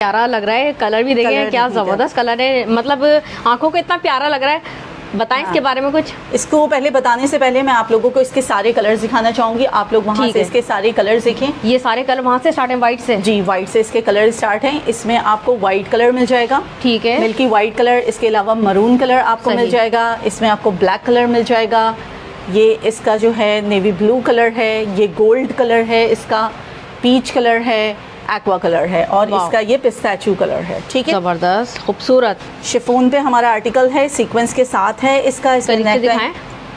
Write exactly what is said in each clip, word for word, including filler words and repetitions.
प्यारा लग रहा है, कलर भी देखें क्या जबरदस्त कलर है, मतलब आंखों को इतना प्यारा लग रहा है। बताएं हाँ। इसके बारे में कुछ। इसको पहले बताने से पहले मैं आप लोगों को इसके सारे कलर्स दिखाना चाहूंगी, आप लोग वहाँ से इसके सारे कलर्स देखें। ये सारे कलर वहाँ से स्टार्ट हैं, व्हाइट से? जी, व्हाइट से इसके कलर स्टार्ट हैं। इसमें आपको व्हाइट कलर मिल जाएगा, ठीक है, मिल्की व्हाइट कलर, इसके अलावा मरून कलर आपको मिल जाएगा, इसमें आपको ब्लैक कलर मिल जाएगा, ये इसका जो है नेवी ब्लू कलर है, ये गोल्ड कलर है, इसका पीच कलर है, एक्वा कलर है, और इसका ये पिस्ताचियो कलर है, ठीक है, जबरदस्त खूबसूरत। शिफॉन पे हमारा आर्टिकल है, सीक्वेंस के साथ है इसका। इसका दिखाएं,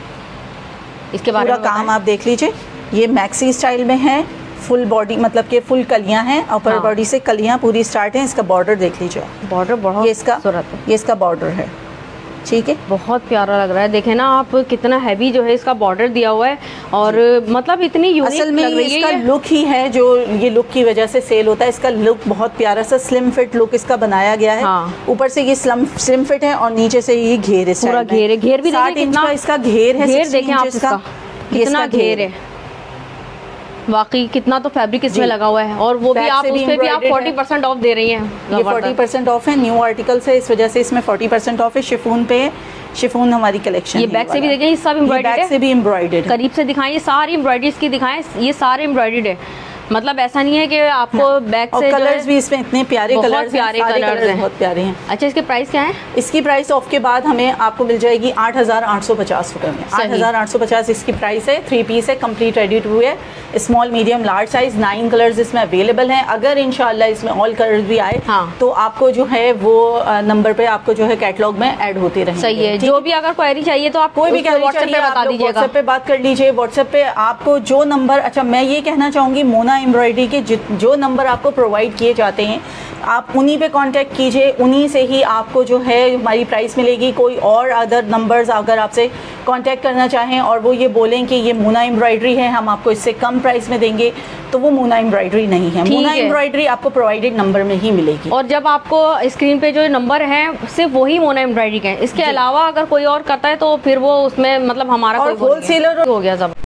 इसके बारे में काम आप देख लीजिए। ये मैक्सी स्टाइल में है, फुल बॉडी मतलब कि फुल कलियां हैं, अपर हाँ। बॉडी से कलियां पूरी स्टार्ट हैं। इसका बॉर्डर देख लीजिए, बॉर्डर बहुत ये इसका ये इसका बॉर्डर है, ठीक है, बहुत प्यारा लग रहा है। देखें ना आप कितना हैवी जो है इसका बॉर्डर दिया हुआ है, और मतलब इतनी यूनिक असल में ये इसका लुक ही है जो ये लुक की वजह से सेल होता है। इसका लुक बहुत प्यारा सा स्लिम फिट लुक इसका बनाया गया है। हाँ। ऊपर से ये स्लिम स्लिम फिट है और नीचे से ये घेर पूरा घेर है, घेर भी साठ इंच का इसका घेर है, घेर देखें आप इसका कितना घेर है, वाकई कितना तो फैब्रिक इसमें लगा हुआ है, और वो भी आप उस पे भी आप चालीस परसेंट ऑफ दे रही हैं। ये चालीस परसेंट ऑफ है, न्यू आर्टिकल्स है, इस वजह से इसमें चालीस परसेंट ऑफ है। शिफॉन पे शिफॉन हमारी कलेक्शन। ये बैक से भी देखें, ये सब एम्ब्रॉयडर्ड है, बैक से भी एम्ब्रॉयडर्ड। करीब से दिखाएं, ये सारी एम्ब्रॉयडरीज की दिखाएं, ये सारे एम्ब्रॉयडर्ड है, मतलब ऐसा नहीं है कि आपको बैक से। कलर्स भी इसमें इतने प्यारे कलर्स, प्यारे कलर्स हैं, बहुत प्यारे हैं। अच्छा, इसके प्राइस क्या है? इसकी प्राइस ऑफ के बाद हमें आपको मिल जाएगी आठ हजार आठ सौ पचास रुपए में। आठ हजार आठ सौ पचास इसकी प्राइस है। थ्री पीस है, complete ready to wear, small medium large size, nine colours इसमें अवेलेबल हैं। अगर इंशाल्लाह इसमें ऑल कलर्स भी आए हाँ। तो आपको जो है वो नंबर पे आपको जो है कैटलॉग में ऐड होते रहेंगे। सही है, जो भी अगर क्वेरी चाहिए तो आप कोई भी व्हाट्सएप पे बता दीजिएगा, व्हाट्सएप पे बात कर लीजिए। व्हाट्सएप पे आपको जो नंबर, अच्छा मैं ये कहना चाहूँगी, मोना एम्ब्रॉयडरी के जो नंबर आपको प्रोवाइड किए जाते हैं आप उन्हीं पे कांटेक्ट कीजिए, उन्हीं से ही आपको जो है हमारी प्राइस मिलेगी। कोई और अदर नंबर्स अगर आपसे कांटेक्ट करना चाहें और वो ये बोलें कि ये मोना एम्ब्रॉयडरी है, हम आपको इससे कम प्राइस में देंगे, तो वो मोना एम्ब्रॉयडरी नहीं है। मोना एम्ब्रॉयडरी आपको प्रोवाइडेड नंबर में ही मिलेगी, और जब आपको स्क्रीन पे जो नंबर है सिर्फ वही मोना एम्ब्रॉयडरी का है। इसके अलावा अगर कोई और करता है तो फिर वो उसमें मतलब हमारा कोई होलसेलर हो गया सब।